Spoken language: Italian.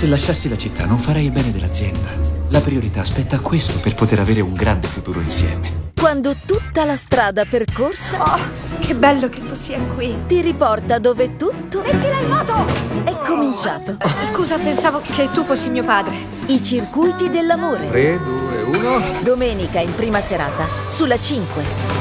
Se lasciassi la città non farei il bene dell'azienda. La priorità aspetta a questo per poter avere un grande futuro insieme. Quando tutta la strada percorsa Oh, che bello che tu sia qui. ti riporta dove tutto Mettila in moto! è cominciato. Scusa, pensavo che tu fossi mio padre. I circuiti dell'amore. 3, 2, 1. Domenica in prima serata sulla 5.